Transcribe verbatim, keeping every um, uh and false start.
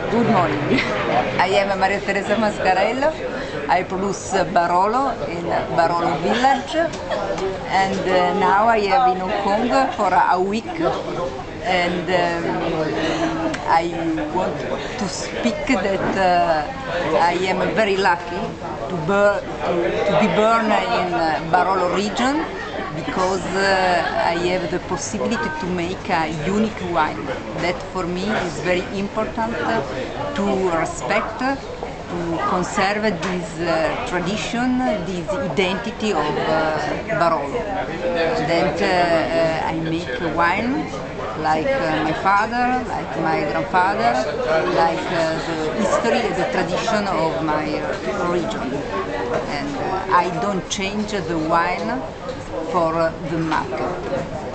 Good morning. I am Maria Teresa Mascarello. I produce Barolo in Barolo village, and uh, now I have in Hong Kong for a week, and um, I want to speak that uh, I am very lucky to, bur to, to be born in uh, Barolo region, because uh, I have the possibility to make a unique wine. That for me is very important to respect, to conserve this uh, tradition, this identity of uh, Barolo. Then uh, I make wine like uh, my father, like my grandfather, like uh, the history and the tradition of my region. And uh, I don't change the wine for the market.